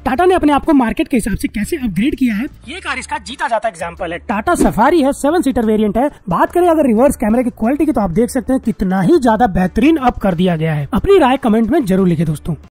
टाटा ने अपने आप को मार्केट के हिसाब से कैसे अपग्रेड किया है, ये कार इसका जीता जाता एग्जांपल है। टाटा सफारी है, 7 सीटर वेरिएंट है। बात करें अगर रिवर्स कैमरे की क्वालिटी की तो आप देख सकते हैं कितना ही ज्यादा बेहतरीन अप कर दिया गया है। अपनी राय कमेंट में जरूर लिखे दोस्तों।